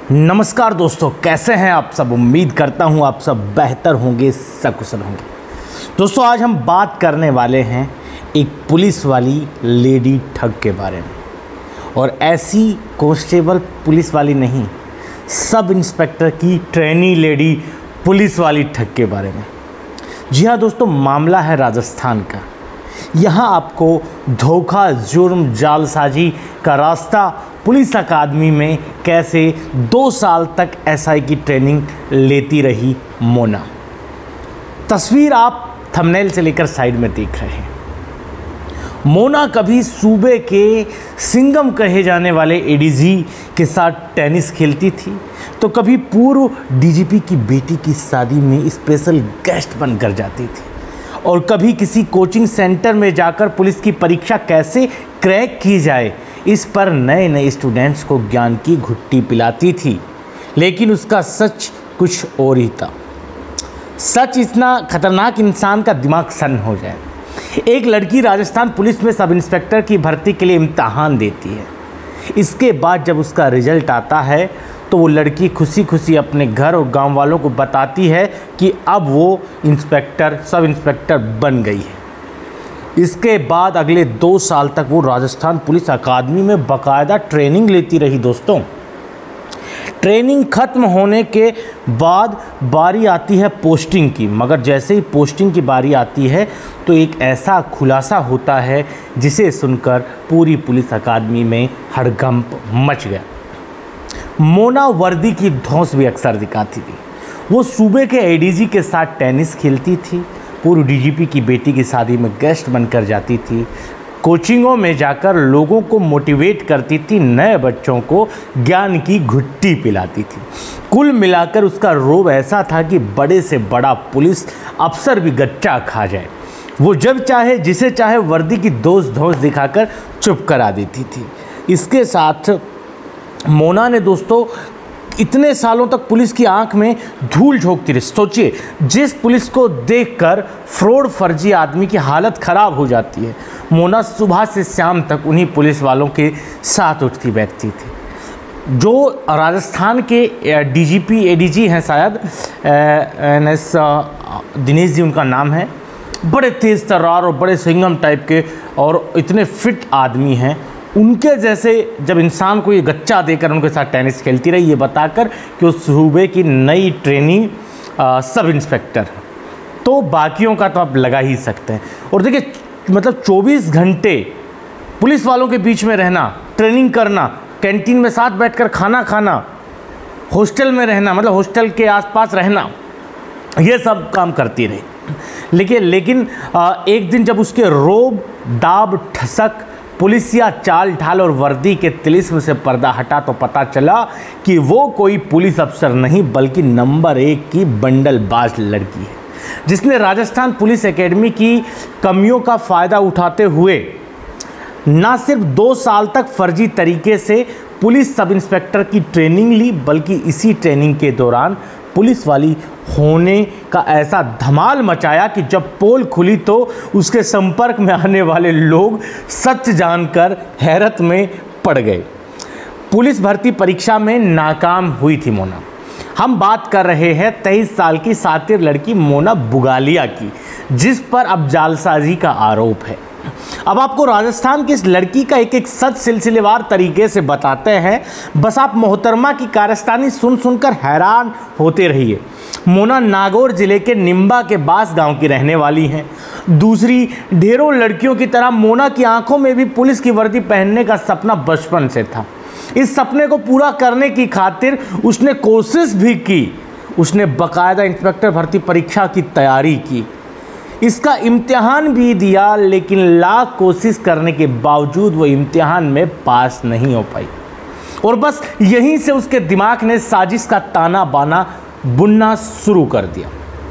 नमस्कार दोस्तों, कैसे हैं आप सब। उम्मीद करता हूं आप सब बेहतर होंगे, सकुशल होंगे। दोस्तों, आज हम बात करने वाले हैं एक पुलिस वाली लेडी ठग के बारे में। और ऐसी कांस्टेबल पुलिस वाली नहीं, सब इंस्पेक्टर की ट्रेनी लेडी पुलिस वाली ठग के बारे में। जी हाँ दोस्तों, मामला है राजस्थान का। यहाँ आपको धोखा, जुर्म, जालसाजी का रास्ता पुलिस अकादमी में कैसे 2 साल तक एसआई की ट्रेनिंग लेती रही मोना। तस्वीर आप थंबनेल से लेकर साइड में देख रहे हैं। मोना कभी सूबे के सिंघम कहे जाने वाले एडीजी के साथ टेनिस खेलती थी, तो कभी पूर्व डीजीपी की बेटी की शादी में स्पेशल गेस्ट बनकर जाती थी, और कभी किसी कोचिंग सेंटर में जाकर पुलिस की परीक्षा कैसे क्रैक की जाए इस पर नए नए स्टूडेंट्स को ज्ञान की घुट्टी पिलाती थी। लेकिन उसका सच कुछ और ही था। सच इतना खतरनाक, इंसान का दिमाग सन हो जाए। एक लड़की राजस्थान पुलिस में सब इंस्पेक्टर की भर्ती के लिए इम्तहान देती है। इसके बाद जब उसका रिजल्ट आता है तो वो लड़की खुशी खुशी अपने घर और गांव वालों को बताती है कि अब वो सब इंस्पेक्टर बन गई है। इसके बाद अगले 2 साल तक वो राजस्थान पुलिस अकादमी में बाकायदा ट्रेनिंग लेती रही। दोस्तों, ट्रेनिंग खत्म होने के बाद बारी आती है पोस्टिंग की। मगर जैसे ही पोस्टिंग की बारी आती है तो एक ऐसा खुलासा होता है जिसे सुनकर पूरी पुलिस अकादमी में हड़कंप मच गया। मोना वर्दी की धौंस भी अक्सर दिखाती थी। वो सूबे के एडीजी के साथ टेनिस खेलती थी, पूर्व डीजीपी की बेटी की शादी में गेस्ट बनकर जाती थी, कोचिंगों में जाकर लोगों को मोटिवेट करती थी, नए बच्चों को ज्ञान की घुट्टी पिलाती थी। कुल मिलाकर उसका रोब ऐसा था कि बड़े से बड़ा पुलिस अफसर भी गच्चा खा जाए। वो जब चाहे जिसे चाहे वर्दी की धौंस दिखाकर चुप करा देती थी। इसके साथ मोना ने दोस्तों इतने सालों तक पुलिस की आंख में धूल झोंकती रही। सोचिए, जिस पुलिस को देखकर फ्रॉड फर्जी आदमी की हालत ख़राब हो जाती है, मोना सुबह से शाम तक उन्हीं पुलिस वालों के साथ उठती बैठती थी। जो राजस्थान के डीजीपी एडीजी हैं, शायद NS दिनेश जी उनका नाम है। बड़े तेज़ तर्रार और बड़े सिंघम टाइप के और इतने फिट आदमी हैं। उनके जैसे जब इंसान को ये गच्चा देकर उनके साथ टेनिस खेलती रही, ये बताकर कि उस सूबे की नई ट्रेनिंग सब इंस्पेक्टर, तो बाकियों का तो आप लगा ही सकते हैं। और देखिए, मतलब 24 घंटे पुलिस वालों के बीच में रहना, ट्रेनिंग करना, कैंटीन में साथ बैठकर खाना खाना, हॉस्टल में रहना, मतलब हॉस्टल के आसपास रहना, ये सब काम करती रही। लेकिन एक दिन जब उसके रोब, दाब, ठसक, पुलिसिया चाल ढाल और वर्दी के तिलिस्म से पर्दा हटा तो पता चला कि वो कोई पुलिस अफसर नहीं बल्कि नंबर 1 की बंडलबाज लड़की है, जिसने राजस्थान पुलिस एकेडमी की कमियों का फ़ायदा उठाते हुए ना सिर्फ 2 साल तक फर्जी तरीके से पुलिस सब इंस्पेक्टर की ट्रेनिंग ली, बल्कि इसी ट्रेनिंग के दौरान पुलिस वाली होने का ऐसा धमाल मचाया कि जब पोल खुली तो उसके संपर्क में आने वाले लोग सच जानकर हैरत में पड़ गए। पुलिस भर्ती परीक्षा में नाकाम हुई थी मोना। हम बात कर रहे हैं 23 साल की सातिर लड़की मोना बुगालिया की, जिस पर अब जालसाजी का आरोप है। अब आपको राजस्थान की इस लड़की का एक सच सिलसिलेवार तरीके से बताते हैं। बस आप मोहतरमा की कारस्तानी सुन सुनकर हैरान होते रहिए। मोना नागौर जिले के निम्बा के बास गांव की रहने वाली हैं। दूसरी ढेरों लड़कियों की तरह मोना की आंखों में भी पुलिस की वर्दी पहनने का सपना बचपन से था। इस सपने को पूरा करने की खातिर उसने कोशिश भी की। उसने बाकायदा इंस्पेक्टर भर्ती परीक्षा की तैयारी की, इसका इम्तिहान भी दिया, लेकिन लाख कोशिश करने के बावजूद वो इम्तिहान में पास नहीं हो पाई। और बस यहीं से उसके दिमाग ने साजिश का ताना बाना बुनना शुरू कर दिया।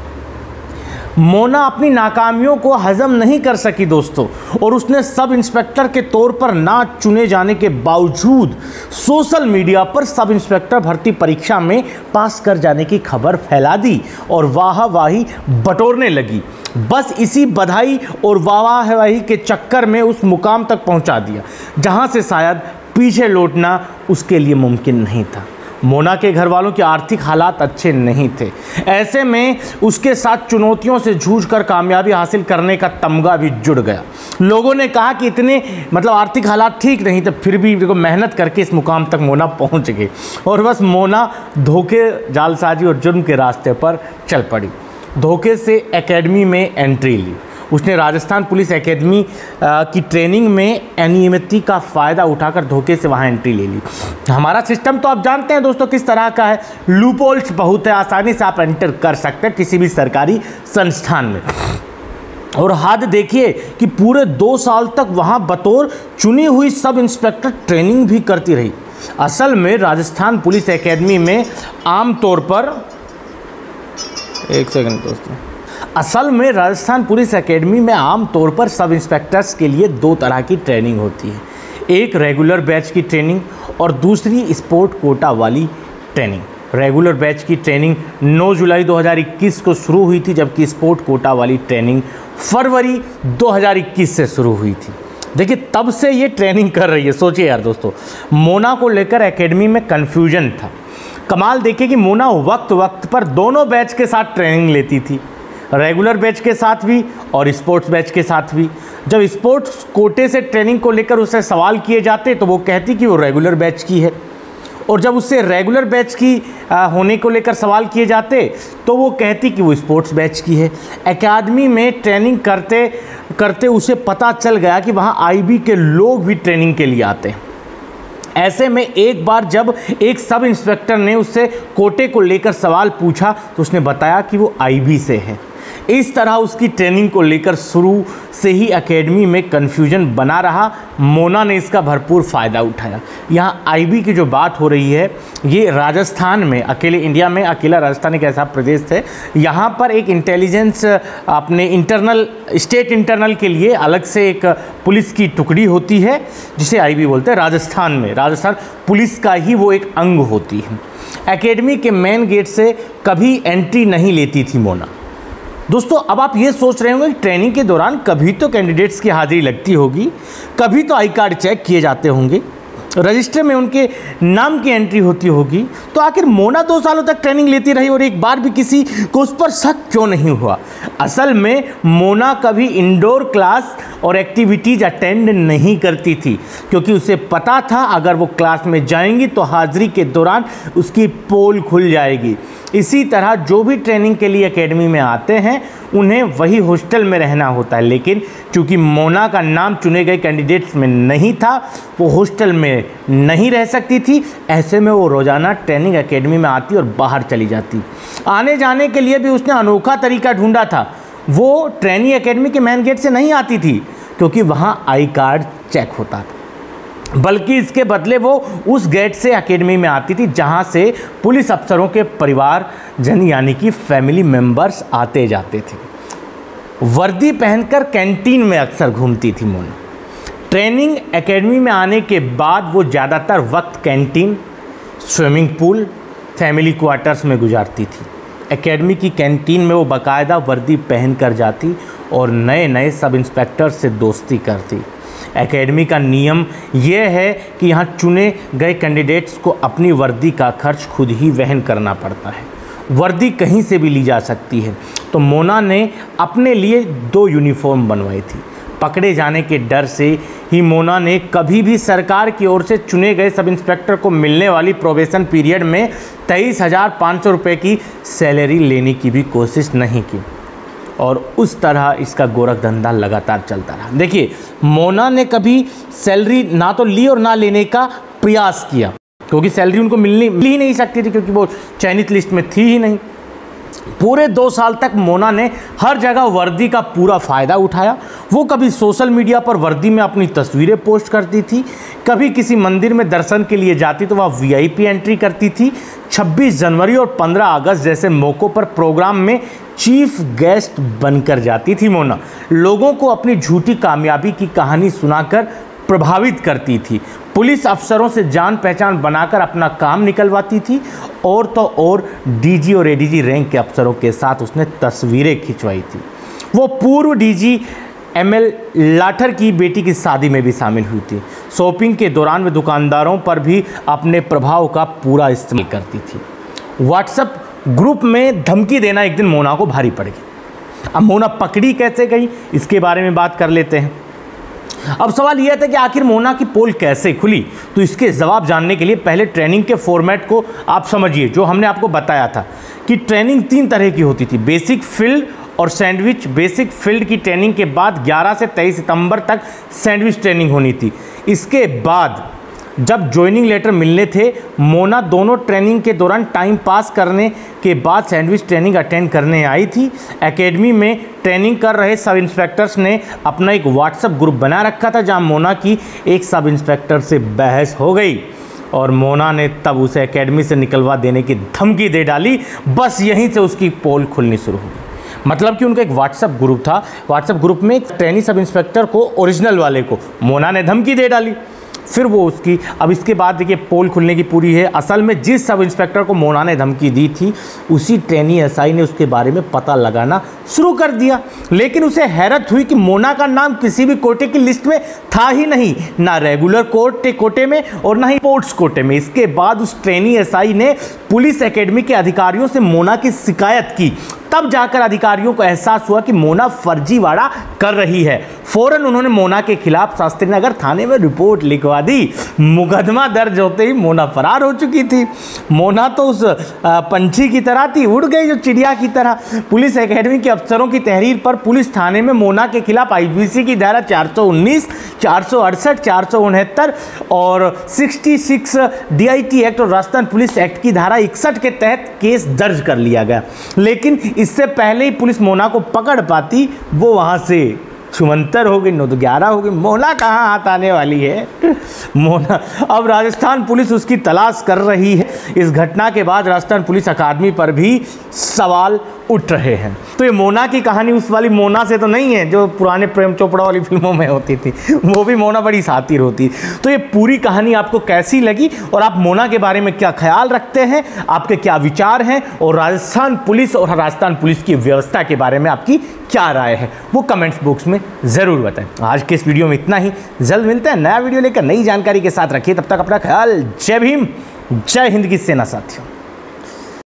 मोना अपनी नाकामियों को हजम नहीं कर सकी दोस्तों, और उसने सब इंस्पेक्टर के तौर पर ना चुने जाने के बावजूद सोशल मीडिया पर सब इंस्पेक्टर भर्ती परीक्षा में पास कर जाने की खबर फैला दी और वाहवाही बटोरने लगी। बस इसी बधाई और वाहवाही के चक्कर में उस मुकाम तक पहुंचा दिया जहां से शायद पीछे लौटना उसके लिए मुमकिन नहीं था। मोना के घर वालों के आर्थिक हालात अच्छे नहीं थे। ऐसे में उसके साथ चुनौतियों से जूझकर कामयाबी हासिल करने का तमगा भी जुड़ गया। लोगों ने कहा कि इतने आर्थिक हालात ठीक नहीं थे, फिर भी देखो मेहनत करके इस मुकाम तक मोना पहुंच गई। और बस मोना धोखे, जालसाजी और जुर्म के रास्ते पर चल पड़ी। धोखे से एकेडमी में एंट्री ली। उसने राजस्थान पुलिस एकेडमी की ट्रेनिंग में अनियमितता का फ़ायदा उठाकर धोखे से वहाँ एंट्री ले ली। हमारा सिस्टम तो आप जानते हैं दोस्तों किस तरह का है, लूपहोल्स बहुत है, आसानी से आप एंटर कर सकते हैं किसी भी सरकारी संस्थान में। और हद देखिए कि पूरे 2 साल तक वहाँ बतौर चुनी हुई सब इंस्पेक्टर ट्रेनिंग भी करती रही। असल में राजस्थान पुलिस एकेडमी में आमतौर पर राजस्थान पुलिस एकेडमी में आमतौर पर सब इंस्पेक्टर्स के लिए 2 तरह की ट्रेनिंग होती है। एक रेगुलर बैच की ट्रेनिंग और दूसरी स्पोर्ट कोटा वाली ट्रेनिंग। रेगुलर बैच की ट्रेनिंग 9 जुलाई 2021 को शुरू हुई थी, जबकि स्पोर्ट कोटा वाली ट्रेनिंग फरवरी 2021 से शुरू हुई थी। देखिए तब से ये ट्रेनिंग कर रही है। सोचिए यार दोस्तों, मोना को लेकर एकेडमी में कन्फ्यूजन था। कमाल देखिए कि मोना वक्त पर दोनों बैच के साथ ट्रेनिंग लेती थी, रेगुलर बैच के साथ भी और स्पोर्ट्स बैच के साथ भी। जब स्पोर्ट्स कोटे से ट्रेनिंग को लेकर उससे सवाल किए जाते तो वो कहती कि वो रेगुलर बैच की है, और जब उससे रेगुलर बैच की होने को लेकर सवाल किए जाते तो वो कहती कि वो स्पोर्ट्स बैच की है। एकेडमी में ट्रेनिंग करते करते उसे पता चल गया कि वहाँ आईबी के लोग भी ट्रेनिंग के लिए आते हैं। ऐसे में एक बार जब एक सब इंस्पेक्टर ने उससे कोटे को लेकर सवाल पूछा तो उसने बताया कि वो आईबी से है। इस तरह उसकी ट्रेनिंग को लेकर शुरू से ही एकेडमी में कन्फ्यूजन बना रहा। मोना ने इसका भरपूर फ़ायदा उठाया। यहाँ आईबी की जो बात हो रही है, ये राजस्थान में अकेले, इंडिया में अकेला राजस्थान एक ऐसा प्रदेश है, यहाँ पर एक इंटेलिजेंस अपने इंटरनल, स्टेट इंटरनल के लिए अलग से एक पुलिस की टुकड़ी होती है जिसे आईबी बोलते हैं। राजस्थान पुलिस का ही वो एक अंग होती है। एकेडमी के मेन गेट से कभी एंट्री नहीं लेती थी मोना। दोस्तों अब आप ये सोच रहे होंगे कि ट्रेनिंग के दौरान कभी तो कैंडिडेट्स की हाजिरी लगती होगी, कभी तो आई कार्ड चेक किए जाते होंगे, रजिस्टर में उनके नाम की एंट्री होती होगी, तो आखिर मोना 2 सालों तक ट्रेनिंग लेती रही और एक बार भी किसी को उस पर शक क्यों नहीं हुआ? असल में मोना कभी इंडोर क्लास और एक्टिविटीज़ अटेंड नहीं करती थी, क्योंकि उसे पता था अगर वो क्लास में जाएंगी तो हाजिरी के दौरान उसकी पोल खुल जाएगी। इसी तरह जो भी ट्रेनिंग के लिए एकेडमी में आते हैं उन्हें वही हॉस्टल में रहना होता है, लेकिन चूंकि मोना का नाम चुने गए कैंडिडेट्स में नहीं था, वो हॉस्टल में नहीं रह सकती थी। ऐसे में वो रोज़ाना ट्रेनिंग एकेडमी में आती और बाहर चली जाती। आने जाने के लिए भी उसने अनोखा तरीका ढूंढा था। वो ट्रेनिंग एकेडमी के मेन गेट से नहीं आती थी, क्योंकि वहाँ आई कार्ड चेक होता था, बल्कि इसके बदले वो उस गेट से एकेडमी में आती थी जहां से पुलिस अफसरों के परिवार जन यानी कि फैमिली मेंबर्स आते जाते थे। वर्दी पहनकर कैंटीन में अक्सर घूमती थी मोना। ट्रेनिंग एकेडमी में आने के बाद वो ज़्यादातर वक्त canteen, swimming pool, family quarters में गुजारती थी। एकेडमी की कैंटीन में वो बाकायदा वर्दी पहन कर जाती और नए नए सब इंस्पेक्टर से दोस्ती करती। एकेडमी का नियम यह है कि यहाँ चुने गए कैंडिडेट्स को अपनी वर्दी का खर्च खुद ही वहन करना पड़ता है। वर्दी कहीं से भी ली जा सकती है, तो मोना ने अपने लिए 2 यूनिफॉर्म बनवाई थी। पकड़े जाने के डर से ही मोना ने कभी भी सरकार की ओर से चुने गए सब इंस्पेक्टर को मिलने वाली प्रोबेशन पीरियड में 23,500 रुपये की सैलरी लेने की भी कोशिश नहीं की, और उस तरह इसका गोरख धंधा लगातार चलता रहा। देखिए मोना ने कभी सैलरी ना तो ली और ना लेने का प्रयास किया, क्योंकि सैलरी उनको मिल ही नहीं सकती थी, क्योंकि वो चयनित लिस्ट में थी ही नहीं। पूरे 2 साल तक मोना ने हर जगह वर्दी का पूरा फ़ायदा उठाया। वो कभी सोशल मीडिया पर वर्दी में अपनी तस्वीरें पोस्ट करती थी, कभी किसी मंदिर में दर्शन के लिए जाती तो वह वीआईपी एंट्री करती थी। 26 जनवरी और 15 अगस्त जैसे मौक़ों पर प्रोग्राम में चीफ गेस्ट बनकर जाती थी मोना। लोगों को अपनी झूठी कामयाबी की कहानी सुनाकर प्रभावित करती थी। पुलिस अफसरों से जान पहचान बनाकर अपना काम निकलवाती थी, और तो और डीजी और एडीजी रैंक के अफसरों के साथ उसने तस्वीरें खिंचवाई थी। वो पूर्व डीजी ML लाठर की बेटी की शादी में भी शामिल हुई थी। शॉपिंग के दौरान वे दुकानदारों पर भी अपने प्रभाव का पूरा इस्तेमाल करती थी। व्हाट्सएप ग्रुप में धमकी देना एक दिन मोना को भारी पड़ गई। अब मोना पकड़ी कैसे गई, इसके बारे में बात कर लेते हैं। अब सवाल यह था कि आखिर मोना की पोल कैसे खुली, तो इसके जवाब जानने के लिए पहले ट्रेनिंग के फॉर्मेट को आप समझिए, जो हमने आपको बताया था कि ट्रेनिंग 3 तरह की होती थी, बेसिक, फील्ड और सैंडविच। बेसिक फील्ड की ट्रेनिंग के बाद 11 से 23 सितंबर तक सैंडविच ट्रेनिंग होनी थी। इसके बाद जब ज्वाइनिंग लेटर मिलने थे, मोना दोनों ट्रेनिंग के दौरान टाइम पास करने के बाद सैंडविच ट्रेनिंग अटेंड करने आई थी। एकेडमी में ट्रेनिंग कर रहे सब इंस्पेक्टर्स ने अपना एक व्हाट्सएप ग्रुप बना रखा था, जहां मोना की एक सब इंस्पेक्टर से बहस हो गई और मोना ने तब उसे एकेडमी से निकलवा देने की धमकी दे डाली। बस यहीं से उसकी पोल खुलनी शुरू हो गई। मतलब कि उनका एक व्हाट्सएप ग्रुप था, व्हाट्सएप ग्रुप में एक ट्रेनी सब इंस्पेक्टर को, ओरिजिनल वाले को, मोना ने धमकी दे डाली। फिर वो उसकी, अब इसके बाद देखिए पोल खुलने की पूरी है। असल में जिस सब इंस्पेक्टर को मोना ने धमकी दी थी, उसी ट्रेनी एसआई ने उसके बारे में पता लगाना शुरू कर दिया। लेकिन उसे हैरत हुई कि मोना का नाम किसी भी कोटे की लिस्ट में था ही नहीं, ना रेगुलर कोटे में और ना ही स्पोर्ट्स कोटे में। इसके बाद उस ट्रेनी एसआई ने पुलिस एकेडमी के अधिकारियों से मोना की शिकायत की। तब जाकर अधिकारियों को एहसास हुआ कि मोना फर्जीवाड़ा कर रही है। फौरन उन्होंने मोना के खिलाफ शास्त्री नगर थाने में रिपोर्ट लिखवा दी। मुकदमा दर्ज होते ही मोना फरार हो चुकी थी। मोना तो उस पंछी की तरह थी, उड़ गई जो चिड़िया की तरह। पुलिस एकेडमी के अफसरों की तहरीर पर पुलिस थाने में मोना के खिलाफ आईपीसी की धारा 419, 468, 469 और 66 DIT एक्ट और राजस्थान पुलिस एक्ट की धारा 61 के तहत केस दर्ज कर लिया गया। लेकिन इससे पहले ही पुलिस मोना को पकड़ पाती, वो वहां से छुमंतर हो गई, 9 तो 11 हो गई। मोना कहाँ हाथ आने वाली है मोना। अब राजस्थान पुलिस उसकी तलाश कर रही है। इस घटना के बाद राजस्थान पुलिस अकादमी पर भी सवाल उठ रहे हैं। तो ये मोना की कहानी उस वाली मोना से तो नहीं है जो पुराने प्रेम चोपड़ा वाली फिल्मों में होती थी, वो भी मोना बड़ी शातिर होती। तो ये पूरी कहानी आपको कैसी लगी और आप मोना के बारे में क्या ख्याल रखते हैं, आपके क्या विचार हैं, और राजस्थान पुलिस और राजस्थान पुलिस की व्यवस्था के बारे में आपकी क्या राय है, वो कमेंट्स बॉक्स में ज़रूर बताएं। आज के इस वीडियो में इतना ही। जल्द मिलते हैं नया वीडियो लेकर नई जानकारी के साथ। रखिए तब तक अपना ख्याल। जय भीम, जय हिंद की सेना साथियों।